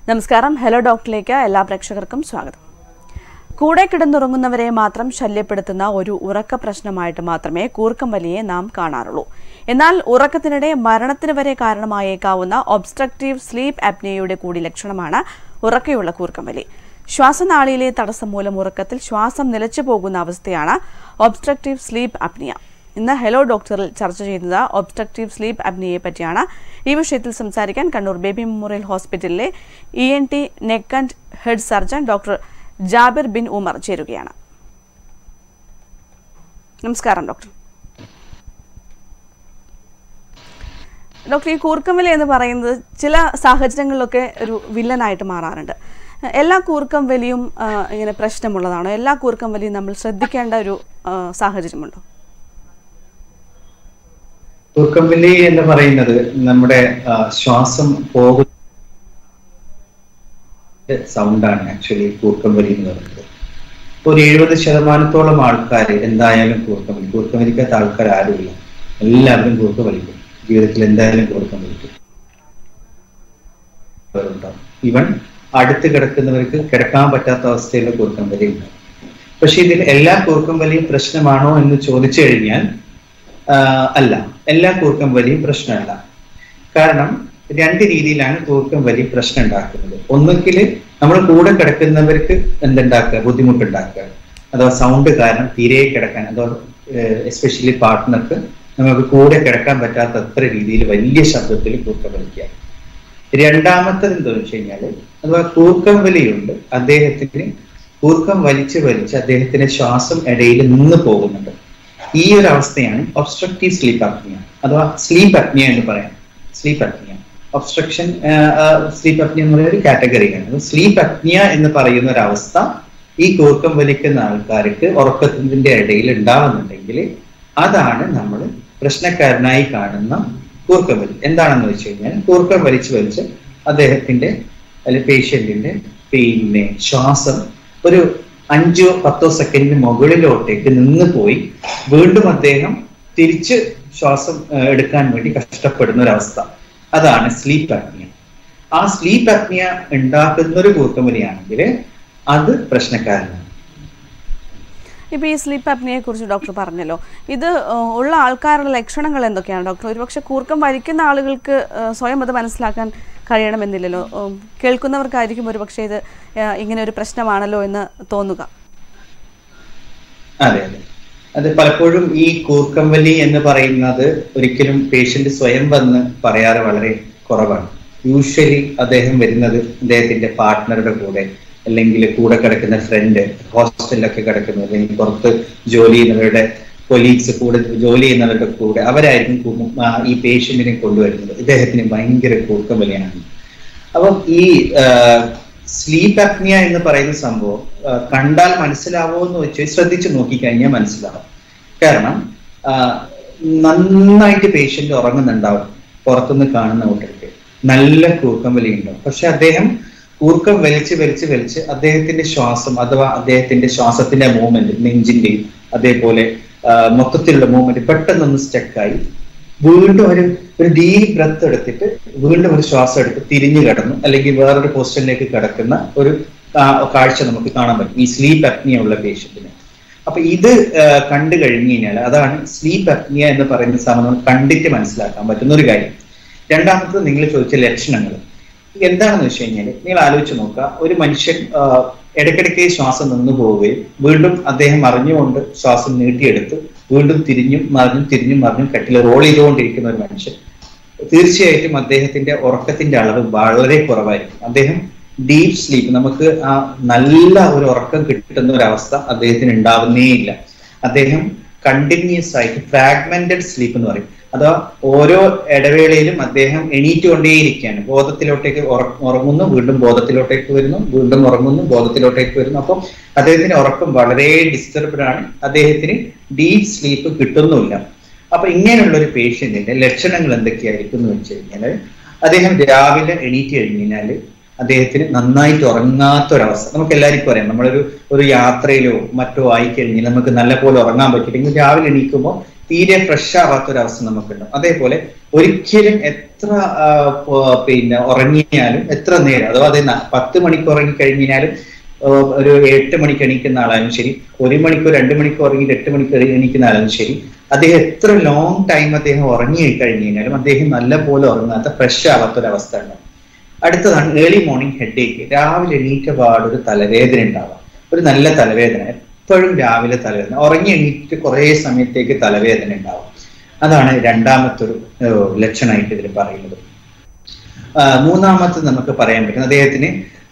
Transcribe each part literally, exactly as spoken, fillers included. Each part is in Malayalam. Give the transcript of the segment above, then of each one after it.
നമസ്കാരം. ഹലോ ഡോക്ടറിലേക്ക് എല്ലാ പ്രേക്ഷകർക്കും സ്വാഗതം. കൂടെ കിടന്നുറങ്ങുന്നവരെ മാത്രം ശല്യപ്പെടുത്തുന്ന ഒരു ഉറക്ക പ്രശ്നമായിട്ട് മാത്രമേ കൂർക്കം വലിയെ നാം കാണാറുള്ളൂ. എന്നാൽ ഉറക്കത്തിനിടെ മരണത്തിന് വരെ കാരണമായേക്കാവുന്ന ഒബ്സ്ട്രക്റ്റീവ് സ്ലീപ്പ് ആപ്നിയയുടെ കൂടി ലക്ഷണമാണ് ഉറക്കെയുള്ള കൂർക്കം വലി. ശ്വാസനാളിയിലെ തടസ്സം മൂലം ഉറക്കത്തിൽ ശ്വാസം നിലച്ചു പോകുന്ന അവസ്ഥയാണ് ഒബ്സ്ട്രക്റ്റീവ് സ്ലീപ്പ് ആപ്നിയ. ഇന്ന് ഹലോ ഡോക്ടറിൽ ചർച്ച ചെയ്യുന്നത് ഒബ്സ്ട്രക്റ്റീവ് സ്ലീപ്പ് ആപ്നിയയെ പറ്റിയാണ്. ഈ വിഷയത്തിൽ സംസാരിക്കാൻ കണ്ണൂർ ബേബി മെമ്മോറിയൽ ഹോസ്പിറ്റലിലെ E N T neck and head surgeon doctor Jabir bin Umar ചേരുകയാണ്. നമസ്കാരം ഡോക്ടർ. ഡോക്ടർ, ഈ കൂർക്കം വലി എന്ന് പറയുന്നത് ചില സാഹചര്യങ്ങളിലൊക്കെ ഒരു വില്ലനായിട്ട് മാറാറുണ്ട്. എല്ലാ കൂർക്കം വലിയും ഇങ്ങനെ പ്രശ്നമുള്ളതാണോ? എല്ലാ കൂർക്കം വലിയും നമ്മൾ ശ്രദ്ധിക്കേണ്ട ഒരു സാഹചര്യമുണ്ടോ? കൂർക്കം വലി എന്ന് പറയുന്നത് നമ്മുടെ ശ്വാസം പോകുന്ന സൗണ്ടാണ് ആക്ച്വലി കൂർക്കം വലി എന്ന് പറയുന്നത്. ഒരു എഴുപത് ശതമാനത്തോളം ആൾക്കാർ എന്തായാലും കൂർക്കം വലി കൂർക്കം വലിക്കാത്ത ആൾക്കാർ ആരുമില്ല. എല്ലാവരും കൂർക്കം വലിക്കും. ജീവിതത്തിൽ എന്തായാലും കൂർക്കം വലിക്കും. ഈവൻ അടുത്ത് കിടക്കുന്നവർക്ക് കിടക്കാൻ പറ്റാത്ത അവസ്ഥയിലുള്ള കൂർക്കം വലി ഉണ്ടാവും. പക്ഷെ ഇതിൽ എല്ലാ കൂർക്കം വലിയും പ്രശ്നമാണോ എന്ന് ചോദിച്ചു കഴിഞ്ഞാൽ അല്ല, എല്ലാ കൂർക്കം വലിയും പ്രശ്നമല്ല. കാരണം രണ്ട് രീതിയിലാണ് കൂർക്കം വലി പ്രശ്നം ഉണ്ടാക്കുന്നത്. ഒന്നുകിൽ നമ്മൾ കൂടെ കിടക്കുന്നവർക്ക് എന്തുണ്ടാക്കുക, ബുദ്ധിമുട്ടുണ്ടാക്കുക, അഥവാ സൗണ്ട് കാരണം തീരെ കിടക്കാൻ, അഥവാ എസ്പെഷ്യലി പാർട്ട്ണർക്ക് നമുക്ക് കൂടെ കിടക്കാൻ പറ്റാത്ത അത്ര രീതിയിൽ വലിയ ശബ്ദത്തിൽ കൂർക്കം വലിക്കുക. രണ്ടാമത്തത് എന്താണെന്ന് വെച്ച് കഴിഞ്ഞാൽ അഥവാ കൂർക്കം വലിയുണ്ട്, അദ്ദേഹത്തിന് കൂർക്കം വലിച്ച് വലിച്ച് അദ്ദേഹത്തിന്റെ ശ്വാസം ഇടയിൽ നിന്ന് പോകുന്നുണ്ട്. ഈ ഒരു അവസ്ഥയാണ് ഒബ്സ്ട്രക്റ്റീവ് സ്ലീപ്പ് ആപ്നിയ അഥവാ സ്ലീപ്പ് ആപ്നിയ എന്ന് പറയാം. Sleep apnea obstruction sleep apnea എന്ന് പറയുന്ന ഒരു കാറ്റഗറിയാണ്. സ്ലീപ്പ് ആപ്നിയ എന്ന് പറയുന്ന ഒരു അവസ്ഥ ഈ കൂർക്കം വലിക്കുന്ന ആൾക്കാർക്ക് ഉറക്കത്തിന്റെ ഇടയിൽ ഉണ്ടാവുന്നുണ്ടെങ്കിൽ അതാണ് നമ്മൾ പ്രശ്നക്കാരനായി കാണുന്ന കൂർക്കം വലി. എന്താണെന്ന് വെച്ച് കഴിഞ്ഞാൽ കൂർക്കം വലിച്ച് വലിച്ച് അദ്ദേഹത്തിന്റെ അല്ലെങ്കിൽ പേഷ്യന്റിന്റെ പിന്നെ ശ്വാസം ഒരു അഞ്ചോ പത്തോ സെക്കൻഡിന് മുകളിലോട്ടേക്ക് നിന്ന് പോയി വീണ്ടും അദ്ദേഹം തിരിച്ച് ശ്വാസം എടുക്കാൻ വേണ്ടി കഷ്ടപ്പെടുന്ന ഒരവസ്ഥ, അതാണ് സ്ലീപ്പ് ആപ്നിയ. ആ സ്ലീപ്പ് ആപ്നിയ ഉണ്ടാക്കുന്ന ഒരു കൂർക്കം വലിയാണെങ്കിൽ അത് പ്രശ്നക്കാരനാണ്. ഇപ്പൊ ഈ സ്ലീപ്പ് ആപ്നിയയെ കുറിച്ച് ഡോക്ടർ പറഞ്ഞല്ലോ. ഇത് ഉള്ള ആൾക്കാരുടെ ലക്ഷണങ്ങൾ എന്തൊക്കെയാണ് ഡോക്ടർ? ഒരുപക്ഷെ കൂർക്കം വലിക്കുന്ന ആളുകൾക്ക് സ്വയം അത് മനസ്സിലാക്കാൻ കഴിയണമെന്നില്ലല്ലോ. കേൾക്കുന്നവർക്കായിരിക്കും ഒരുപക്ഷെ ഇത് ഇങ്ങനെ ഒരു പ്രശ്നമാണല്ലോ എന്ന് തോന്നുക. അതെ അതെ അത് പലപ്പോഴും ഈ കൂർക്കം വലി എന്ന് പറയുന്നത് ഒരിക്കലും പേഷ്യന്റ് സ്വയം വന്ന് പറയാറ് വളരെ കുറവാണ്. യൂഷ്വലി അദ്ദേഹം വരുന്നത് അദ്ദേഹത്തിന്റെ പാർട്ട്ണറുടെ കൂടെ, അല്ലെങ്കിൽ കൂടെ കിടക്കുന്ന ഫ്രണ്ട്, ഹോസ്റ്റലിലൊക്കെ കിടക്കുന്നത്, അല്ലെങ്കിൽ പുറത്ത് ജോലി ചെയ്യുന്നവരുടെ കൊലീഗ്സ് കൂടെ ജോലി ചെയ്യുന്നവരുടെ കൂടെ, അവരായിരിക്കും ഈ പേഷ്യന്റിനെ കൊണ്ടുവരുന്നത്. ഇദ്ദേഹത്തിന് ഭയങ്കര കൂർക്കം വലിയാണ്. അപ്പം ഈ സ്ലീപ്പ് ആപ്നിയ എന്ന് പറയുന്ന സംഭവം കണ്ടാൽ മനസ്സിലാവോ എന്ന് വെച്ച് ശ്രദ്ധിച്ചു നോക്കിക്കഴിഞ്ഞാൽ മനസ്സിലാവും. കാരണം നന്നായിട്ട് പേഷ്യന്റ് ഉറങ്ങുന്നുണ്ടാവും, പുറത്തുനിന്ന് കാണുന്ന കൂട്ടർക്ക് നല്ല കൂർക്കം വലി ഉണ്ടാവും. പക്ഷെ അദ്ദേഹം കൂർക്കം വലിച്ച് വലിച്ച് വലിച്ച് അദ്ദേഹത്തിന്റെ ശ്വാസം അഥവാ അദ്ദേഹത്തിന്റെ ശ്വാസത്തിന്റെ മൂവ്മെന്റ്, നെഞ്ചിന്റെയും അതേപോലെ മൊത്തത്തിലുള്ള മൂവ്മെന്റ് പെട്ടെന്നൊന്ന് സ്റ്റക്കായി വീണ്ടും ഒരു ഒരു ഡീപ് ബ്രത്ത് എടുത്തിട്ട് വീണ്ടും ഒരു ശ്വാസം എടുത്ത് തിരിഞ്ഞു കിടന്നു, അല്ലെങ്കിൽ വേറൊരു പൊസിഷനിലേക്ക് കിടക്കുന്ന ഒരു കാഴ്ച നമുക്ക് കാണാൻ പറ്റും ഈ സ്ലീപ്പ് ആപ്നിയ ഉള്ള പേഷ്യന്റിന്. അപ്പൊ ഇത് കണ്ടു കഴിഞ്ഞു കഴിഞ്ഞാൽ അതാണ് സ്ലീപ്പ് ആപ്നിയ എന്ന് പറയുന്ന സാധനം കണ്ടിട്ട് മനസ്സിലാക്കാൻ പറ്റുന്ന ഒരു കാര്യം. രണ്ടാമത്തത് നിങ്ങൾ ചോദിച്ച ലക്ഷണങ്ങൾ എന്താണെന്ന് വെച്ച് കഴിഞ്ഞാൽ നിങ്ങൾ ആലോചിച്ച് നോക്കുക. ഒരു മനുഷ്യൻ ഇടയ്ക്കിടയ്ക്ക് ശ്വാസം നിന്നു പോവുകയും വീണ്ടും അദ്ദേഹം അറിഞ്ഞുകൊണ്ട് ശ്വാസം നീട്ടിയെടുത്ത് വീണ്ടും തിരിഞ്ഞും മറിഞ്ഞും തിരിഞ്ഞും മറിഞ്ഞും കട്ടിൽ റോൾ ചെയ്തുകൊണ്ടിരിക്കുന്ന ഒരു മനുഷ്യൻ, തീർച്ചയായിട്ടും അദ്ദേഹത്തിന്റെ ഉറക്കത്തിന്റെ അളവ് വളരെ കുറവായിരിക്കും. അദ്ദേഹം ഡീപ് സ്ലീപ്പ്, നമുക്ക് ആ നല്ല ഒരു ഉറക്കം കിട്ടുന്ന ഒരു അവസ്ഥ അദ്ദേഹത്തിന് ഉണ്ടാവുന്നേ ഇല്ല. അദ്ദേഹം കണ്ടിന്യൂസ് ആയിട്ട് ഫ്രാഗ്മെന്റഡ് സ്ലീപ്പ് എന്ന് പറയും. അഥവാ ഓരോ ഇടവേളയിലും അദ്ദേഹം എണീറ്റുകൊണ്ടേയിരിക്കുകയാണ്. ബോധത്തിലോട്ടേക്ക് ഉറങ്ങുന്നു, വീണ്ടും ബോധത്തിലോട്ടേക്ക് വരുന്നു, വീണ്ടും ഉറങ്ങുന്നു, ബോധത്തിലോട്ടേക്ക് വരുന്നു. അപ്പം അദ്ദേഹത്തിന്റെ ഉറക്കം വളരെ ഡിസ്റ്റർബ്ഡ് ആണ്. അദ്ദേഹത്തിന് ഡീപ് സ്ലീപ്പ് കിട്ടുന്നുമില്ല. അപ്പൊ ഇങ്ങനെയുള്ള ഒരു പേഷ്യന്റിന്റെ ലക്ഷണങ്ങൾ എന്തൊക്കെയായിരിക്കും എന്ന് വെച്ച് കഴിഞ്ഞാൽ അദ്ദേഹം രാവിലെ എണീറ്റ് കഴിഞ്ഞാല് അദ്ദേഹത്തിന് നന്നായിട്ട് ഉറങ്ങാത്തൊരവസ്ഥ. നമുക്ക് എല്ലാവർക്കും അറിയാം, നമ്മളൊരു ഒരു യാത്രയിലോ മറ്റോ ആയിക്കഴിഞ്ഞാൽ നമുക്ക് നല്ല പോലെ ഉറങ്ങാൻ പറ്റില്ലെങ്കിൽ രാവിലെ എണീക്കുമ്പോൾ തീരെ ഫ്രഷ് ആവാത്തൊരവസ്ഥ നമുക്കുണ്ടാവും. അതേപോലെ ഒരിക്കലും എത്ര പിന്നെ ഉറങ്ങിയാലും എത്ര നേരം, അഥവാ അത് പത്ത് മണിക്ക് ഉറങ്ങി കഴിഞ്ഞാലും ഒരു എട്ട് മണിക്ക് എണീക്കുന്ന ആളായാലും ശരി, ഒരു മണിക്കൂർ രണ്ട് മണിക്കൂർ ഉറങ്ങിയിട്ട് എട്ട് മണിക്കൂർ എണീക്കുന്ന ആളായാലും ശരി, അദ്ദേഹം എത്ര ലോങ് ടൈം അദ്ദേഹം ഉറങ്ങി കഴിഞ്ഞു കഴിഞ്ഞാലും അദ്ദേഹം നല്ല പോലെ ഉറങ്ങാത്ത ഫ്രഷ് ആവാത്തൊരവസ്ഥ ഉണ്ടാവും. അടുത്തതാണ് ഏർലി മോർണിംഗ് ഹെഡേക്ക്. രാവിലെ എണീറ്റ പാടൊരു തലവേദന ഉണ്ടാവാം, ഒരു നല്ല തലവേദന, എപ്പോഴും രാവിലെ തലവേദന, ഉറങ്ങി എണീറ്റ് കുറെ സമയത്തേക്ക് തലവേദന ഉണ്ടാവും. അതാണ് രണ്ടാമത്തെ ഒരു ലക്ഷണമായിട്ട് ഇതിൽ പറയുന്നത്. മൂന്നാമത്തെ നമുക്ക് പറയാൻ പറ്റും അദ്ദേഹത്തിന്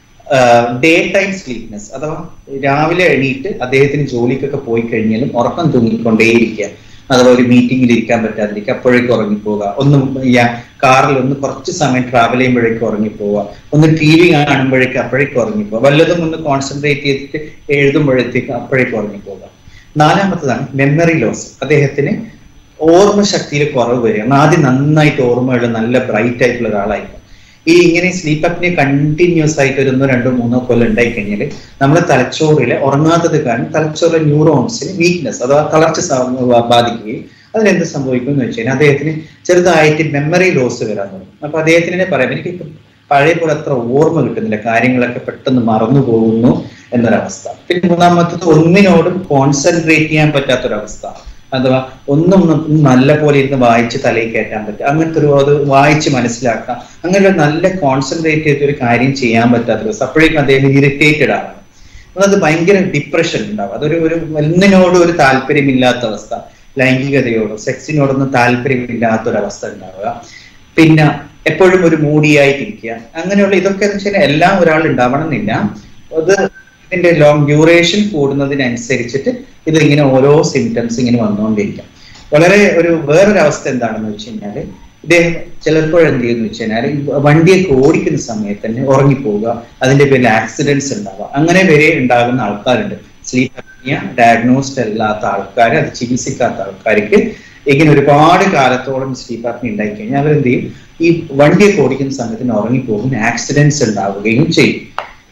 ഡേ ടൈം സ്ലീപ്നെസ്, അഥവാ രാവിലെ എണീറ്റ് അദ്ദേഹത്തിന് ജോലിക്കൊക്കെ പോയി കഴിഞ്ഞാലും ഉറക്കം തൂങ്ങിക്കൊണ്ടേയിരിക്കുക, അഥവാ ഒരു മീറ്റിംഗിൽ ഇരിക്കാൻ പറ്റാതിരിക്കുക, അപ്പോഴേക്കും ഉറങ്ങിപ്പോവുക, ഒന്നും കാറിൽ ഒന്ന് കുറച്ച് സമയം ട്രാവൽ ചെയ്യുമ്പോഴേക്കും ഉറങ്ങിപ്പോവുക, ഒന്ന് ടി വി കാണുമ്പോഴേക്കും അപ്പോഴേക്കും ഉറങ്ങിപ്പോവുക, വല്ലതും ഒന്ന് കോൺസെൻട്രേറ്റ് ചെയ്തിട്ട് എഴുതുമ്പോഴത്തേക്ക് അപ്പോഴേക്കും ഉറങ്ങിപ്പോവുക. നാലാമത്തതാണ് മെമ്മറി ലോസ്. അദ്ദേഹത്തിന് ഓർമ്മ ശക്തിയിൽ കുറവ് വരിക. ആദ്യം നന്നായിട്ട് ഓർമ്മയുള്ള നല്ല ബ്രൈറ്റ് ആയിട്ടുള്ള ഒരാളായിരിക്കും. ഈ ഇങ്ങനെ സ്ലീപ്പ് അപ്നിയ കണ്ടിന്യൂസ് ആയിട്ട് ഒരു ഒന്നോ രണ്ടോ മൂന്നോ കൊല്ലം ഉണ്ടായി കഴിഞ്ഞാൽ നമ്മുടെ തലച്ചോറിലെ ഉറങ്ങാത്തത് കാരണം തലച്ചോറിലെ ന്യൂറോൺസിന് വീക്ക്നെസ് അഥവാ തളർച്ച ബാധിക്കുകയും അതിനെന്ത് സംഭവിക്കും എന്ന് വെച്ച് കഴിഞ്ഞാൽ അദ്ദേഹത്തിന് ചെറുതായിട്ട് മെമ്മറി ലോസ് വരാൻ തുടങ്ങും. അപ്പൊ അദ്ദേഹത്തിന് പറയാം, എനിക്ക് പഴയ പോലെ അത്ര ഓർമ്മ കിട്ടുന്നില്ല, കാര്യങ്ങളൊക്കെ പെട്ടെന്ന് മറന്നു പോകുന്നു എന്നൊരവസ്ഥ. പിന്നെ മൂന്നാമത്തത് ഒന്നിനോടും കോൺസെൻട്രേറ്റ് ചെയ്യാൻ പറ്റാത്തൊരവസ്ഥ, അഥവാ ഒന്നും നല്ല പോലെ ഇരുന്ന് വായിച്ച് തലയിൽ കയറ്റാൻ പറ്റുക, അങ്ങനത്തെ ഒരു അത് വായിച്ച് മനസ്സിലാക്കാം, അങ്ങനെ ഒരു നല്ല കോൺസെൻട്രേറ്റ് ചെയ്ത ഒരു കാര്യം ചെയ്യാൻ പറ്റാത്ത ദിവസം. അപ്പോഴേക്കും അദ്ദേഹം ഇറിറ്റേറ്റഡ് ആണ്, അത് ഭയങ്കര ഡിപ്രഷൻ ഉണ്ടാവും, അതൊരു ഒരു ഒന്നിനോടും ഒരു താല്പര്യമില്ലാത്ത അവസ്ഥ, ലൈംഗികതയോടോ സെക്സിനോടൊന്നും താല്പര്യമില്ലാത്തൊരവസ്ഥ ഉണ്ടാവുക, പിന്നെ എപ്പോഴും ഒരു മൂഡിയായിട്ടിരിക്കുക, അങ്ങനെയുള്ള ഇതൊക്കെ എന്ന് വെച്ചാൽ എല്ലാം ഒരാൾ ഉണ്ടാവണം എന്നില്ല. അത് ഇതിന്റെ ലോങ് ഡ്യൂറേഷൻ കൂടുന്നതിനനുസരിച്ചിട്ട് ഇത് ഇങ്ങനെ ഓരോ സിംറ്റംസ് ഇങ്ങനെ വന്നുകൊണ്ടിരിക്കും. വളരെ ഒരു വേറൊരവസ്ഥ എന്താണെന്ന് വെച്ച് കഴിഞ്ഞാല് ഇദ്ദേഹം ചിലപ്പോഴെന്ത് ചെയ്യുന്നു വെച്ച് കഴിഞ്ഞാൽ വണ്ടിയൊക്കെ ഓടിക്കുന്ന സമയത്ത് തന്നെ ഉറങ്ങിപ്പോവുക, അതിന്റെ പേരിൽ ആക്സിഡൻസ് ഉണ്ടാവുക, അങ്ങനെ വരെ ഉണ്ടാകുന്ന ആൾക്കാരുണ്ട്. സ്ലീപ്പ് അപ്നിയ ഡയഗ്നോസ്ഡ് അല്ലാത്ത ആൾക്കാർ, അത് ചികിത്സിക്കാത്ത ആൾക്കാർക്ക് ഇങ്ങനെ ഒരുപാട് കാലത്തോളം സ്ലീപ്പ് അപ്നിയ ഉണ്ടായി കഴിഞ്ഞാൽ അവരെന്ത് ചെയ്യും, ഈ വണ്ടിയൊക്കെ ഓടിക്കുന്ന സമയത്തിന് ഉറങ്ങിപ്പോകും, ആക്സിഡൻസ് ഉണ്ടാവുകയും ചെയ്യും.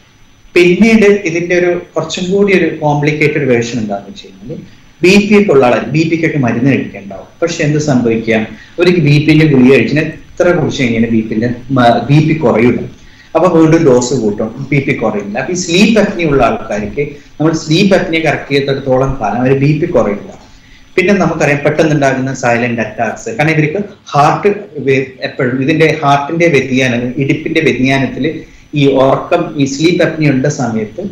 പിന്നീട് ഇതിന്റെ ഒരു കുറച്ചും കൂടി ഒരു കോംപ്ലിക്കേറ്റഡ് വേർഷൻ എന്താണെന്ന് വെച്ച് കഴിഞ്ഞാൽ ബി പി ഒക്കെ ഉള്ള ആളാണ്, ബി പിക്കൊക്കെ മരുന്ന് കഴിക്കാനുണ്ടാവും. പക്ഷെ എന്ത് സംഭവിക്കാം, ഒരു ബി പിന്റെ ഗുളിക കഴിച്ചാൽ എത്ര കുറിച്ച് കഴിഞ്ഞാൽ ബി പിന്റെ ബി പി കുറയില്ല, അപ്പൊ വീണ്ടും ഡോസ് കൂട്ടും, ബി പി കുറയില്ല. അപ്പൊ ഈ സ്ലീപ്പ് അപ്നിയ ഉള്ള ആൾക്കാർക്ക് നമ്മൾ സ്ലീപ്പ് അപ്നിയ കറക്റ്റ് ചെയ്തിടത്തോളം കാലം അവർ ബി പി കുറയില്ല. പിന്നെ നമുക്കറിയാം പെട്ടെന്നുണ്ടാകുന്ന സൈലന്റ് അറ്റാക്സ്, കാരണം ഇവർക്ക് ഹാർട്ട് എപ്പോഴും ഇതിന്റെ ഹാർട്ടിന്റെ വ്യതിയാനം, ഇടിപ്പിന്റെ വ്യതിയാനത്തിൽ ഈ ഉറക്കം ഈ സ്ലീപ്പ് അപ്നിയ ഉള്ള സമയത്ത്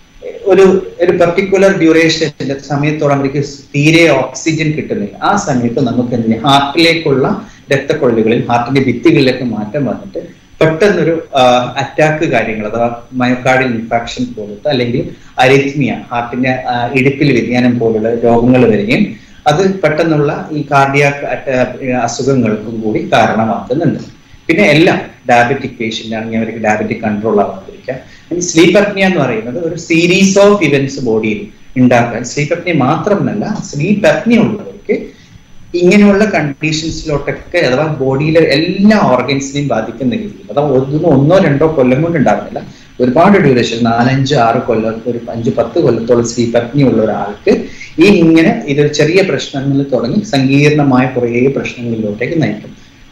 ഒരു ഒരു പെർട്ടിക്കുലർ ഡ്യൂറേഷന്റെ സമയത്തോളം അവർക്ക് തീരെ ഓക്സിജൻ കിട്ടുന്നില്ല. ആ സമയത്ത് നമുക്ക് എന്ത് ചെയ്യാം, ഹാർട്ടിലേക്കുള്ള രക്തക്കൊഴലുകളിൽ ഹാർട്ടിന്റെ ഭിത്തികളിലേക്ക് മാറ്റം വന്നിട്ട് പെട്ടെന്നൊരു അറ്റാക്ക് കാര്യങ്ങൾ അഥവാ മയോകാർഡിയൽ ഇൻഫാക്ഷൻ പോലത്തെ അല്ലെങ്കിൽ അരിത്മിയ ഹാർട്ടിന്റെ ഇടിപ്പിൽ വ്യതിയാനം പോലുള്ള രോഗങ്ങൾ വരികയും അത് പെട്ടെന്നുള്ള ഈ കാർഡിയാക് അസുഖങ്ങൾക്കും കൂടി കാരണമാക്കുന്നുണ്ട്. പിന്നെ എല്ലാം ഡയബറ്റിക് പേഷ്യന്റ് ആണെങ്കിൽ അവർക്ക് ഡയബറ്റിക് കൺട്രോൾ ആവാതിരിക്കാം. സ്ലീപ്പ് അപ്നിയ എന്ന് പറയുന്നത് ഒരു സീരീസ് ഓഫ് ഇവന്റ്സ് ബോഡിയിൽ ഉണ്ടാക്കാൻ, സ്ലീപ്പ് അപ്നിയ മാത്രമല്ല സ്ലീപ്പ് അപ്നിയ ഉള്ളവർക്ക് ഇങ്ങനെയുള്ള കണ്ടീഷൻസിലോട്ടൊക്കെ അഥവാ ബോഡിയിലെ എല്ലാ ഓർഗൻസിനെയും ബാധിക്കുന്ന രീതിയിൽ, അഥവാ ഒന്നോ ഒന്നോ രണ്ടോ കൊല്ലം കൊണ്ട് ഉണ്ടാകുന്നില്ല, ഒരുപാട് ഡ്യൂറേഷൻ നാലഞ്ച് ആറ് കൊല്ലം ഒരു അഞ്ച് പത്ത് കൊല്ലത്തോളം സ്ലീപ്പ് അപ്നിയ ഉള്ള ഒരാൾക്ക് ഈ ഇങ്ങനെ ഇതൊരു ചെറിയ പ്രശ്നങ്ങളിൽ തുടങ്ങി സങ്കീർണമായ കുറേ പ്രശ്നങ്ങളിലോട്ടേക്ക് നയിക്കും.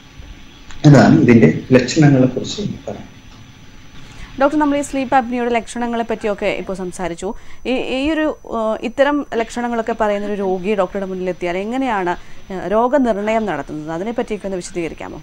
അതാണ് ഇതിന്റെ ലക്ഷണങ്ങളെ കുറിച്ച് പറയാം. ഡോക്ടർ, നമ്മൾ ഈ സ്ലീപ്പ് അപ്നിയയുടെ ലക്ഷണങ്ങളെ പറ്റിയൊക്കെ ഇപ്പോൾ സംസാരിച്ചു. ഈ ഈ ഒരു ഇത്തരം ലക്ഷണങ്ങളൊക്കെ പറയുന്ന ഒരു രോഗി ഡോക്ടറുടെ മുന്നിലെത്തിയാൽ എങ്ങനെയാണ് രോഗനിർണയം നടത്തുന്നത്, അതിനെ പറ്റിയൊക്കെ ഒന്ന് വിശദീകരിക്കാമോ?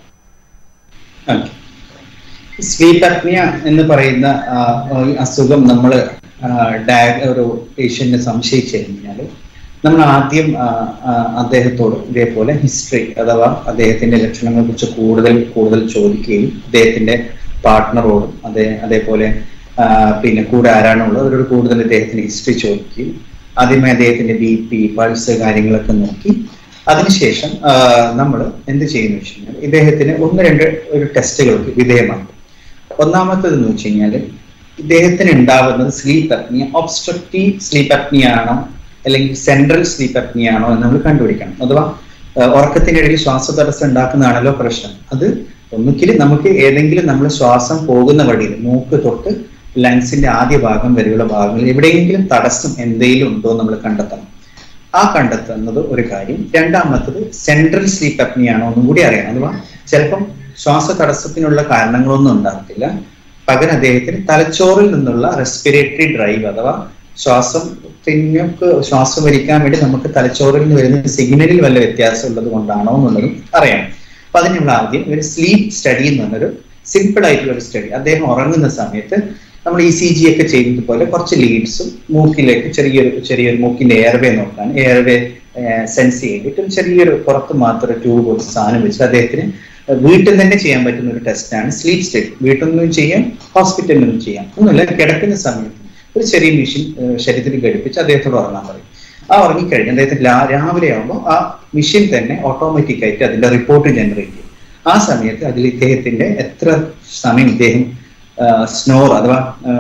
സ്ലീപ്പ് അപ്നിയ എന്ന് പറയുന്ന അസുഖം നമ്മൾ ഒരു പേഷ്യന്റിനെ സംശയിച്ചു കഴിഞ്ഞാൽ നമ്മൾ ആദ്യം അദ്ദേഹത്തോട് ഇതേപോലെ ഹിസ്റ്ററി അഥവാ അദ്ദേഹത്തിന്റെ ലക്ഷണങ്ങളെ കുറിച്ച് കൂടുതൽ കൂടുതൽ ചോദിക്കുകയും അദ്ദേഹത്തിന്റെ പാർട്ട്ണറോടും അതേ അതേപോലെ പിന്നെ കൂടെ ആരാണുള്ളത് അവരോട് കൂടുതൽ അദ്ദേഹത്തിന്റെ ഹിസ്റ്ററി ചോദിക്കുകയും ആദ്യമേ അദ്ദേഹത്തിന്റെ ബി പി പൾസ് കാര്യങ്ങളൊക്കെ നോക്കി അതിനുശേഷം നമ്മൾ എന്ത് ചെയ്യുന്നു വെച്ച് കഴിഞ്ഞാൽ ഇദ്ദേഹത്തിന് ഒന്ന് രണ്ട് ഒരു ടെസ്റ്റുകൾക്ക് വിധേയമാക്കും. ഒന്നാമത്തേത് എന്ന് വെച്ച് കഴിഞ്ഞാൽ ഇദ്ദേഹത്തിന് ഉണ്ടാവുന്നത് sleep apnea obstructive sleep apnea ആണോ അല്ലെങ്കിൽ സെൻട്രൽ സ്ലീപ്പ് അപ്നിയ ആണോ എന്ന് നമ്മൾ കണ്ടുപിടിക്കണം. അഥവാ ഉറക്കത്തിന്റെ ഇടയിൽ ശ്വാസതടസ്സം ഉണ്ടാക്കുന്നതാണല്ലോ പ്രശ്നം. അത് ഒന്നുകിൽ നമുക്ക് ഏതെങ്കിലും നമ്മൾ ശ്വാസം പോകുന്ന വഴിയിൽ മൂക്ക് തൊട്ട് ലങ്സിന്റെ ആദ്യ ഭാഗം വരെയുള്ള ഭാഗങ്ങളിൽ എവിടെയെങ്കിലും തടസ്സം എന്തെങ്കിലും ഉണ്ടോ നമ്മൾ കണ്ടെത്തണം. ആ കണ്ടെത്തുന്നത് ഒരു കാര്യം. രണ്ടാമത്തത് സെൻട്രൽ സ്ലീപ്പ് അപ്നിയാണോ ഒന്നും കൂടി അറിയണം. അഥവാ ചിലപ്പം ശ്വാസ തടസ്സത്തിനുള്ള കാരണങ്ങളൊന്നും ഉണ്ടാകത്തില്ല, പകരം അദ്ദേഹത്തിന് തലച്ചോറിൽ നിന്നുള്ള റെസ്പിറേറ്ററി ഡ്രൈവ് അഥവാ ശ്വാസം തിന്നൊക്കെ ശ്വാസം വലിക്കാൻ വേണ്ടി നമുക്ക് തലച്ചോറിൽ നിന്ന് വരുന്ന സിഗ്നലിൽ വല്ല വ്യത്യാസം ഉള്ളത് കൊണ്ടാണോ എന്നുള്ളതും അറിയണം. അപ്പൊ അതിനുള്ള ആദ്യം ഒരു സ്ലീപ്പ് സ്റ്റഡി എന്ന് പറഞ്ഞൊരു സിമ്പിൾ ആയിട്ടുള്ള ഒരു സ്റ്റഡി. അദ്ദേഹം ഉറങ്ങുന്ന സമയത്ത് നമ്മൾ ഇ സി ജി ഒക്കെ ചെയ്യുന്നത് പോലെ കുറച്ച് ലീഡ്സും മൂക്കിലേക്ക് ചെറിയൊരു ചെറിയൊരു മൂക്കിന്റെ എയർവേ നോക്കാൻ എയർവേ സെൻസ് ചെയ്തിട്ട് ചെറിയൊരു പുറത്ത് മാത്രം ട്യൂബ് ഒരു സാധനം വെച്ച് അദ്ദേഹത്തിന് വീട്ടിൽ തന്നെ ചെയ്യാൻ പറ്റുന്ന ഒരു ടെസ്റ്റാണ് സ്ലീപ്പ് സ്റ്റഡി. വീട്ടിൽ നിന്നും ചെയ്യാം, ഹോസ്പിറ്റലിൽ നിന്നും ചെയ്യാം. ഒന്നുമില്ല, കിടക്കുന്ന സമയത്ത് ഒരു ചെറിയ മെഷീൻ ശരീരത്തിൽ ഘടിപ്പിച്ച് അദ്ദേഹത്തോട് ഉറങ്ങാൻ പറയും. ആ ഉറങ്ങിക്കഴിഞ്ഞ് അദ്ദേഹത്തിന് രാവിലെ ആകുമ്പോൾ ആ മെഷീൻ തന്നെ ഓട്ടോമാറ്റിക് ആയിട്ട് അതിന്റെ റിപ്പോർട്ട് ജനറേറ്റ് ചെയ്യും. ആ സമയത്ത് അതിൽ ഇദ്ദേഹത്തിന്റെ എത്ര സമയം ഇദ്ദേഹം സ്നോർ അഥവാ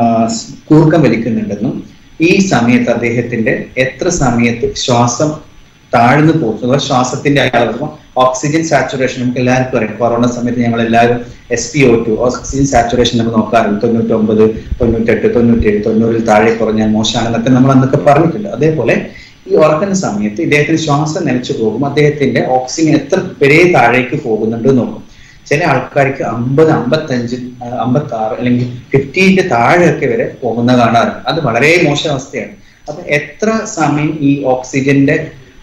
കൂർക്കം വലിക്കുന്നുണ്ടെന്നും ഈ സമയത്ത് അദ്ദേഹത്തിന്റെ എത്ര സമയത്ത് ശ്വാസം താഴ്ന്നു പോകുന്നു അഥവാ ശ്വാസത്തിന്റെ അളവ് ഓക്സിജൻ സാച്ചുറേഷൻ നമുക്ക് എല്ലാവർക്കും അറിയാം. കൊറോണ സമയത്ത് ഞങ്ങൾ എല്ലാവരും S P O two oxygen saturation നമ്മൾ നോക്കാറുണ്ട്. തൊണ്ണൂറ്റി ഒമ്പത് തൊണ്ണൂറ്റെട്ട് തൊണ്ണൂറ്റേഴ് തൊണ്ണൂറിൽ താഴെ കുറഞ്ഞാൽ മോശമാണെന്നൊക്കെ നമ്മൾ അന്നൊക്കെ പറഞ്ഞിട്ടുണ്ട്. അതേപോലെ ഈ ഉറക്കുന്ന സമയത്ത് ഇദ്ദേഹത്തിന് ശ്വാസം നിലച്ചു പോകും, അദ്ദേഹത്തിന്റെ ഓക്സിജൻ എത്ര വരെ താഴേക്ക് പോകുന്നുണ്ട് നോക്കും. ചില ആൾക്കാർക്ക് അമ്പത് അമ്പത്തഞ്ച് അമ്പത്തി ആറ് അല്ലെങ്കിൽ ഫിഫ്റ്റീന്റെ താഴെയൊക്കെ വരെ പോകുന്ന കാണാറുണ്ട്. അത് വളരെ മോശം അവസ്ഥയാണ്. അപ്പൊ എത്ര സമയം ഈ ഓക്സിജന്റെ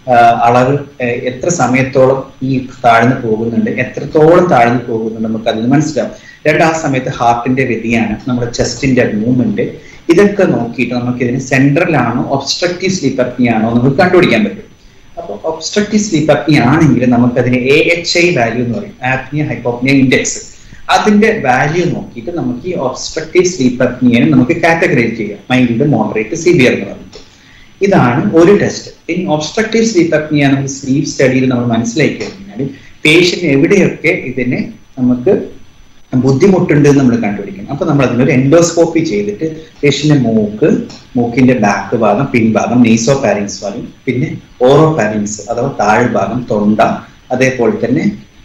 അളവ് എത്ര സമയത്തോളം ഈ താഴ്ന്നു പോകുന്നുണ്ട്, എത്രത്തോളം താഴ്ന്നു പോകുന്നുണ്ട് നമുക്ക് അതിന് മനസ്സിലാവും. രണ്ട്, ആ സമയത്ത് ഹാർട്ടിന്റെ വ്യതിയാനം, നമ്മുടെ ചെസ്റ്റിന്റെ മൂവ്മെന്റ്, ഇതൊക്കെ നോക്കിയിട്ട് നമുക്ക് ഇതിന് സെൻട്രൽ ആണോ ഒബ്സ്ട്രക്റ്റീവ് സ്ലീപ്പ് അപ്നിയാണോ നമുക്ക് കണ്ടുപിടിക്കാൻ പറ്റും. അപ്പൊ ഒബ്സ്ട്രക്റ്റീവ് സ്ലീപ്പ് അപ്നിയ ആണെങ്കിൽ നമുക്കതിന് എ എച്ച് ഐ വാല്യൂ എന്ന് പറയും, ആപ്നിയ ഹൈപ്പോപ്നിയ ഇൻഡെക്സ്. അതിന്റെ വാല്യൂ നോക്കിയിട്ട് നമുക്ക് ഈ ഒബ്സ്ട്രക്റ്റീവ് സ്ലീപ്പ് അപ്നിയനെ നമുക്ക് കാറ്റഗറൈസ് ചെയ്യാം, മൈൽഡ്, മോഡറേറ്റ്, സിവിയർ എന്ന് പറഞ്ഞിട്ട്. ഇതാണ് ഒരു ടെസ്റ്റ്. ഇനി ഒബ്സ്ട്രക്റ്റീവ് സ്ലീപ്പ് അപ്നിയ നമുക്ക് സ്ലീപ്പ് സ്റ്റഡിയിൽ നമ്മൾ മനസ്സിലാക്കി കഴിഞ്ഞാൽ പേഷ്യന്റ് എവിടെയൊക്കെ ഇതിന് നമുക്ക് ബുദ്ധിമുട്ടുണ്ട് എന്ന് നമ്മൾ കണ്ടുപിടിക്കണം. അപ്പൊ നമ്മൾ അതിനൊരു എൻഡോസ്കോപ്പി ചെയ്തിട്ട് പേഷ്യന്റെ മൂക്ക്, മൂക്കിന്റെ ബാക്ക് ഭാഗം, പിൻഭാഗം, നെയ്സോ പാരിങ്സ് ഭാഗം, പിന്നെ ഓറോ പാരിങ്സ് അഥവാ താഴ്ഭാഗം, തൊണ്ട, അതേപോലെ തന്നെ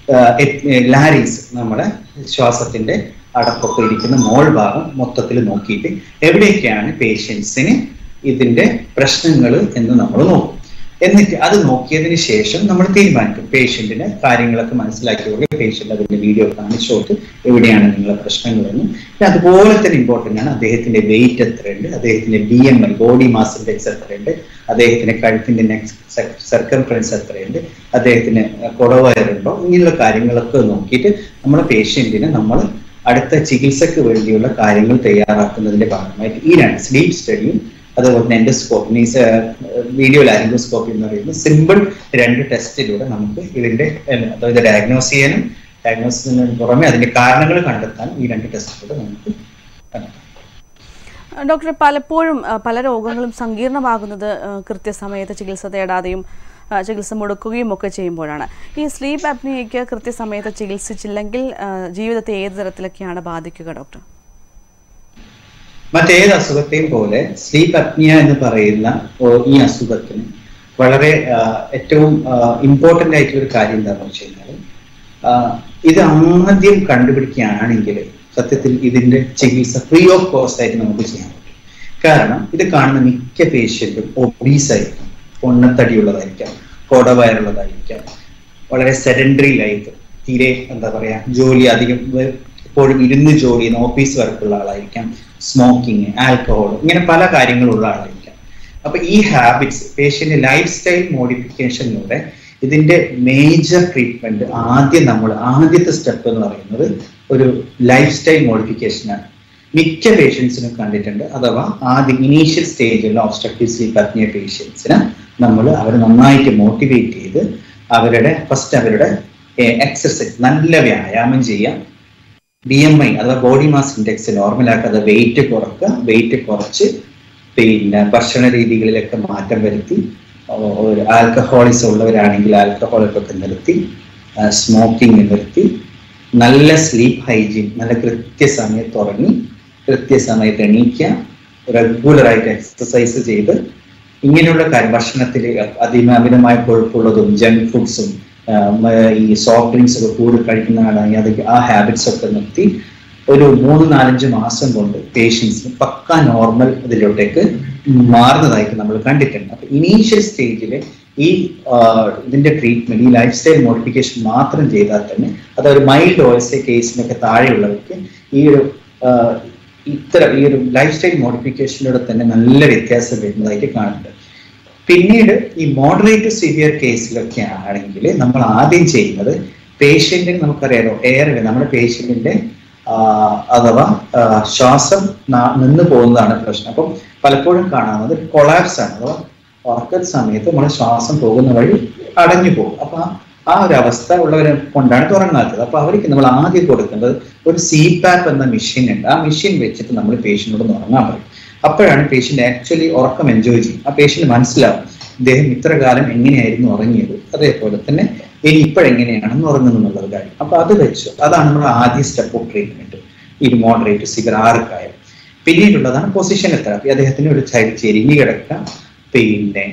ലാരിങ്സ് നമ്മുടെ ശ്വാസത്തിന്റെ അടപ്പൊക്കെ ഇരിക്കുന്ന മോൾ ഭാഗം മൊത്തത്തിൽ നോക്കിയിട്ട് എവിടെയൊക്കെയാണ് പേഷ്യൻസിന് ഇതിന്റെ പ്രശ്നങ്ങൾ എന്ന് നമ്മൾ നോക്കും. എന്നിട്ട് അത് നോക്കിയതിന് ശേഷം നമ്മൾ തീരുമാനിക്കും പേഷ്യന്റിന് കാര്യങ്ങളൊക്കെ മനസ്സിലാക്കിയ പേഷ്യന്റ് അതിന്റെ വീഡിയോ കാണിച്ചു കൊടുത്ത് എവിടെയാണ് നിങ്ങളുടെ പ്രശ്നങ്ങളെന്ന്. അതുപോലെ തന്നെ ഇമ്പോർട്ടൻ്റ് ആണ് അദ്ദേഹത്തിന്റെ വെയിറ്റ് എത്രയുണ്ട്, അദ്ദേഹത്തിന്റെ B M I body mass index എത്രയുണ്ട്, അദ്ദേഹത്തിന്റെ കഴുത്തിന്റെ നെക്സ്റ്റ് സർക്കംഫറൻസ് എത്രയുണ്ട്, അദ്ദേഹത്തിന് കുടവയറുണ്ടോ, ഇങ്ങനെയുള്ള കാര്യങ്ങളൊക്കെ നോക്കിയിട്ട് നമ്മുടെ പേഷ്യന്റിന് നമ്മൾ അടുത്ത ചികിത്സക്ക് വേണ്ടിയുള്ള കാര്യങ്ങൾ തയ്യാറാക്കുന്നതിന്റെ ഭാഗമായിട്ട് ഈ രണ്ട് സ്ലീപ്പ് സ്റ്റഡിയും അതുപോലെ തന്നെ എൻഡോസ്കോപ്പി, വീഡിയോ ലാരിംഗോസ്കോപ്പി എന്ന് പറയുന്ന സിമ്പിൾ രണ്ട് ടെസ്റ്റിലൂടെ നമുക്ക് ഇതിന്റെ അതായത് ഡയഗ്നോസ് ചെയ്യാനും ഡയഗ്നോസിന് പുറമെ അതിന്റെ കാരണങ്ങൾ കണ്ടെത്താൻ ഈ രണ്ട് ടെസ്റ്റിലൂടെ നമുക്ക് കണ്ടെത്താം. ഡോക്ടർ, പലപ്പോഴും പല രോഗങ്ങളും സങ്കീർണമാകുന്നത് കൃത്യസമയത്ത് ചികിത്സ തേടാതെയും ചികിത്സ മുടക്കുകയും ഒക്കെ ചെയ്യുമ്പോഴാണ്. ഈ സ്ലീപ്പ് അപ്നിയയ്ക്ക് കൃത്യസമയത്ത് ചികിത്സിച്ചില്ലെങ്കിൽ ജീവിതത്തെ ഏത് തരത്തിലൊക്കെയാണ് ബാധിക്കുക ഡോക്ടർ? മറ്റേത് അസുഖത്തെയും പോലെ സ്ലീപ്പ് അപ്നിയ എന്ന് പറയുന്ന ഈ അസുഖത്തിന് വളരെ ഏറ്റവും ഇമ്പോർട്ടൻ്റ് ആയിട്ടുള്ള ഒരു കാര്യം എന്താണെന്ന് വെച്ച് കഴിഞ്ഞാൽ ഇത് ആദ്യം കണ്ടുപിടിക്കുകയാണെങ്കിൽ സത്യത്തിൽ ഇതിന്റെ ചികിത്സ ഫ്രീ ഓഫ് കോസ്റ്റ് ആയിട്ട് നമുക്ക് ചെയ്യാൻ പറ്റും. കാരണം ഇത് കാണുന്ന മിക്ക പേഷ്യന്റും ഒബീസ് ആയിരിക്കും, പൊണ്ണത്തടിയുള്ളതായിരിക്കാം, കോടവയറുള്ളതായിരിക്കാം, വളരെ സെഡൻഡറി ലൈഫ്, തീരെ എന്താ പറയാ ജോലി അധികം എപ്പോഴും ഇരുന്ന് ജോലി ചെയ്യുന്ന ഓഫീസ് വർക്കുള്ള ആളായിരിക്കാം, സ്മോക്കിങ്, ആൽക്കഹോൾ, ഇങ്ങനെ പല കാര്യങ്ങളുള്ള ആളായിരിക്കാം. അപ്പൊ ഈ ഹാബിറ്റ്സ് പേഷ്യന്റ് ലൈഫ് സ്റ്റൈൽ മോഡിഫിക്കേഷനിലൂടെ ഇതിന്റെ മേജർ ട്രീറ്റ്മെന്റ് ആദ്യം നമ്മൾ ആദ്യത്തെ സ്റ്റെപ്പ് എന്ന് പറയുന്നത് ഒരു ലൈഫ് സ്റ്റൈൽ മോഡിഫിക്കേഷനാണ്. മിക്ക പേഷ്യൻസിനും കണ്ടിട്ടുണ്ട്. അഥവാ ആദ്യം ഇനീഷ്യൽ സ്റ്റേജിലുള്ള ഒബ്സ്ട്രക്റ്റീവ് സ്ലീപ്പ് അപ്നിയ പേഷ്യൻസിന് നമ്മൾ അവർ നന്നായിട്ട് മോട്ടിവേറ്റ് ചെയ്ത് അവരുടെ ഫസ്റ്റ് അവരുടെ എക്സർസൈസ്, നല്ല വ്യായാമം ചെയ്യാം, ബി എം ഐ അഥവാ ബോഡി മാസ് ഇൻഡെക്സ് നോർമലാക്കാതെ വെയിറ്റ് കുറക്കുക, വെയിറ്റ് കുറച്ച് പിന്നെ ഭക്ഷണ രീതികളിലൊക്കെ മാറ്റം വരുത്തി, ആൽക്കഹോളിസം ഉള്ളവരാണെങ്കിൽ ആൽക്കഹോളൊക്കെ നിർത്തി, സ്മോക്കിംഗ് നിർത്തി, നല്ല സ്ലീപ്പ് ഹൈജീൻ, നല്ല കൃത്യസമയത്ത് ഉറങ്ങി കൃത്യസമയത്ത് എണീക്കുക, റെഗുലറായിട്ട് എക്സസൈസ് ചെയ്ത് ഇങ്ങനെയുള്ള കാര്യം ഭക്ഷണത്തിൽ അതിഅമിതമായ കൊഴുപ്പുള്ളതും ജങ്ക് ഫുഡ്സും ഈ സോഫ്റ്റ് ഡ്രിങ്ക്സ് ഒക്കെ കൂടി കഴിക്കുന്നതാണെങ്കിൽ അത് ആ ഹാബിറ്റ്സ് ഒക്കെ നിർത്തി ഒരു മൂന്ന് നാലഞ്ച് മാസം കൊണ്ട് പേഷ്യൻസിന് പക്ക നോർമൽ ഇതിലോട്ടേക്ക് മാറുന്നതായിട്ട് നമ്മൾ കണ്ടിട്ടുണ്ട്. അപ്പൊ ഇനീഷ്യൽ സ്റ്റേജിൽ ഈ ഇതിന്റെ ട്രീറ്റ്മെന്റ്, ഈ ലൈഫ് സ്റ്റൈൽ മോഡിഫിക്കേഷൻ മാത്രം ചെയ്താൽ തന്നെ അത് ഒരു മൈൽഡ് ഒ എസ് എ കേസിനൊക്കെ താഴെയുള്ളവർക്ക് ഈ ഒരു ഇത്തരം ഈ ഒരു ലൈഫ് സ്റ്റൈൽ മോഡിഫിക്കേഷനിലൂടെ തന്നെ നല്ല വ്യത്യാസം വരുന്നതായിട്ട് കാണുന്നുണ്ട്. പിന്നീട് ഈ മോഡറേറ്റ് സിവിയർ കേസിലൊക്കെ ആണെങ്കിൽ നമ്മൾ ആദ്യം ചെയ്യുന്നത് പേഷ്യന്റിന്, നമുക്കറിയാലോ എയർ നമ്മുടെ പേഷ്യന്റിന്റെ അഥവാ ശ്വാസം നിന്ന് പോകുന്നതാണ് പ്രശ്നം. അപ്പം പലപ്പോഴും കാണാവുന്നത് കൊളാപ്സ് ആണ്, അഥവാ ഉറക്ക സമയത്ത് നമ്മുടെ ശ്വാസം പോകുന്ന വഴി അടഞ്ഞു പോകും. അപ്പൊ ആ ഒരു അവസ്ഥ ഉള്ളവരെ കൊണ്ടാണ് ഉറങ്ങാത്തത്. അപ്പൊ അവർക്ക് നമ്മൾ ആദ്യം കൊടുക്കേണ്ടത് ഒരു സി പാപ്പ് എന്ന മെഷീൻ ഉണ്ട്. ആ മെഷീൻ വെച്ചിട്ട് നമ്മൾ പേഷ്യന്റിനോട് ഉറങ്ങാൻ പറയും. അപ്പോഴാണ് പേഷ്യന്റ് ആക്ച്വലി ഉറക്കം എൻജോയ് ചെയ്യും. ആ പേഷ്യന്റ് മനസ്സിലാവും ഇദ്ദേഹം ഇത്ര കാലം എങ്ങനെയായിരുന്നു ഉറങ്ങിയത്, അതേപോലെ തന്നെ ഇനി ഇപ്പോഴെങ്ങനെയാണെന്ന് ഉറങ്ങുന്നു എന്നുള്ളത് കാര്യം. അപ്പൊ അത് വെച്ച് അതാണ് നമ്മുടെ ആദ്യ സ്റ്റെപ്പ് ഓഫ് ട്രീറ്റ്മെന്റ് ഈ മോഡറേറ്റ് സിവിയർ ആർക്കായാലും. പിന്നീടുള്ളതാണ് പൊസിഷണൽ തെറാപ്പി. അദ്ദേഹത്തിന് ഒരു സൈഡ് ചെരിഞ്ഞ് കിടക്കാം. പിന്നെ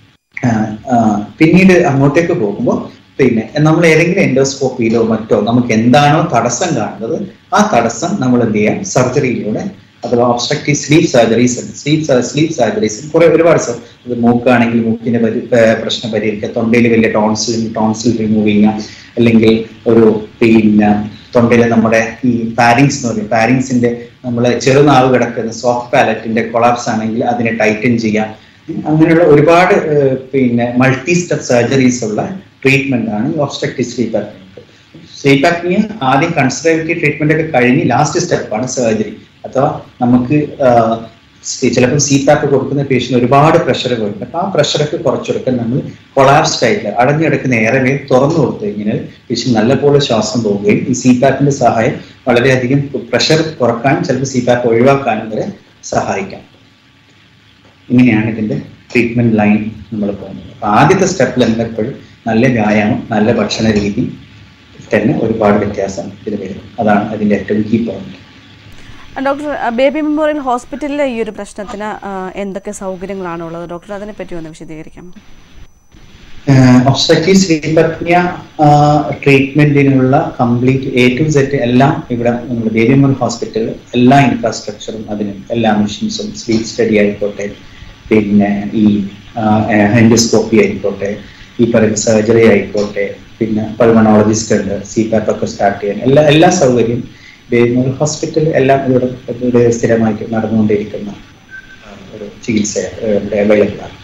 പിന്നീട് അങ്ങോട്ടേക്ക് പോകുമ്പോൾ പിന്നെ നമ്മൾ ഏതെങ്കിലും എൻഡോസ്കോപ്പിയിലോ മറ്റോ നമുക്ക് എന്താണോ തടസ്സം കാണുന്നത് ആ തടസ്സം നമ്മൾ എന്ത് ചെയ്യാം, സർജറിയിലൂടെ അഥവാ ഒബ്സ്ട്രക്റ്റീവ് സ്ലീപ്പ് സർജറീസ് ഉണ്ട്. സ്ലീപ്പ് സ്ലീപ്പ് സർജറീസ് കുറെ ഒരുപാട് അത് മൂക്കാണെങ്കിൽ മൂക്കിന്റെ പ്രശ്നം പരിഹരിക്കുക, തൊണ്ടയിൽ വലിയ ടോൺസിൽ ടോൺസിൽ റിമൂവ് ചെയ്യുക, അല്ലെങ്കിൽ ഒരു പിന്നെ തൊണ്ടയിലെ നമ്മുടെ ഈ പാരിങ്സ് എന്ന് പറയും, പാരിങ്സിന്റെ നമ്മളെ ചെറുനാവ് കിടക്കുന്ന സോഫ്റ്റ് പാലറ്റിന്റെ കൊളാപ്സ് ആണെങ്കിൽ അതിനെ ടൈറ്റൻ ചെയ്യാം. അങ്ങനെയുള്ള ഒരുപാട് പിന്നെ മൾട്ടി സ്റ്റെപ്പ് സർജറീസ് ഉള്ള ട്രീറ്റ്മെന്റ് ആണ് ഈ obstructive sleep apnea. Sleep apnea ആദ്യം കൺസർവേറ്റീവ് ട്രീറ്റ്മെന്റ് ഒക്കെ കഴിഞ്ഞ് ലാസ്റ്റ് സ്റ്റെപ്പാണ് സർജറി. അഥവാ നമുക്ക് ചിലപ്പോൾ സി പാപ്പ് കൊടുക്കുന്ന പേഷ്യന്റ് ഒരുപാട് പ്രഷർ കൊടുക്കും. അപ്പൊ ആ പ്രഷറൊക്കെ കുറച്ചെടുക്കാൻ നമ്മൾ കൊളാപ്സ് ആയിട്ട് അടഞ്ഞെടുക്കുന്ന എയർവേ തുറന്നു കൊടുത്തു കഴിഞ്ഞാൽ പേഷ്യന്റ് നല്ലപോലെ ശ്വാസം പോവുകയും ഈ സി പാപ്പിന്റെ സഹായം വളരെയധികം പ്രഷർ കുറക്കാനും ചിലപ്പോൾ സി പാപ്പ് ഒഴിവാക്കാനും വരെ സഹായിക്കാം. ഇങ്ങനെയാണ് ഇതിന്റെ ട്രീറ്റ്മെന്റ് ലൈൻ നമ്മൾ പോകുന്നത്. അപ്പൊ ആദ്യത്തെ സ്റ്റെപ്പിൽ എന്തെപ്പോഴും നല്ല വ്യായാമം, നല്ല ഭക്ഷണ രീതി തന്നെ ഒരുപാട് വ്യത്യാസം ഇത് വരും. അതാണ് അതിന്റെ ഏറ്റവും key point. Doctor, baby memorial ഹോസ്പിറ്റലിലെ ഈ ഒരു പ്രശ്നത്തിന് എന്തൊക്കെ സൗകര്യങ്ങളാണ് ഉള്ളത്? ഡോക്ടർ അതിനെ പറ്റി ഒന്ന് വിശദീകരിക്കാം. ഒബ്സ്ട്രക്റ്റീവ് സ്ലീപ്പ് അപ്നിയ ട്രീറ്റ്മെന്റിനുള്ള കംപ്ലീറ്റ് എ ടു സെറ്റ് എല്ലാം ഇവിടെ നമ്മുടെ ബേബി മെമ്മോറിയൽ ഹോസ്പിറ്റലിൽ എല്ലാ ഇൻഫ്രാസ്ട്രക്ചറും അതിനും എല്ലാ മെഷീൻസും, സ്ലീപ്പ് സ്റ്റഡി ആയിക്കോട്ടെ, പിന്നെ ഈ എൻഡോസ്കോപ്പി ആയിക്കോട്ടെ, ഈ പറയുന്ന സർജറി ആയിക്കോട്ടെ, പിന്നെ പൾമണോളജിസ്റ്റ് ഉണ്ട്, സി പാപ്പ് ഒക്കെ സ്റ്റാർട്ട് ചെയ്യാൻ എല്ലാ എല്ലാ സൗകര്യവും ബേബി മെമ്മോറിയൽ ഹോസ്പിറ്റൽ എല്ലാം ഇവിടെ ഇവിടെ സ്ഥിരമായിട്ട് നടന്നുകൊണ്ടിരിക്കുന്ന ഒരു ചികിത്സ ഇവിടെ അവൈലബിൾ ആണ്.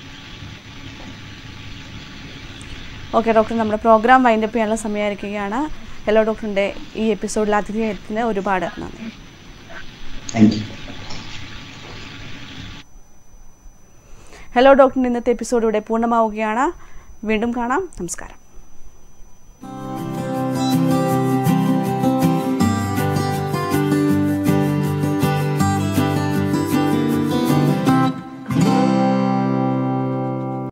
ഓക്കെ ഡോക്ടർ, നമ്മുടെ പ്രോഗ്രാം വൈൻഡപ്പ് ചെയ്യാനുള്ള സമയമായിരിക്കുകയാണ്. ഹലോ ഡോക്ടറിന്റെ ഈ എപ്പിസോഡിൽ അതിഥിയായതിന് ഒരുപാട് നന്ദി. Thank you. ഹലോ ഡോക്ടറിന്റെ ഇന്നത്തെ എപ്പിസോഡ് ഇവിടെ പൂർണ്ണമാവുകയാണ്. വീണ്ടും കാണാം. നമസ്കാരം.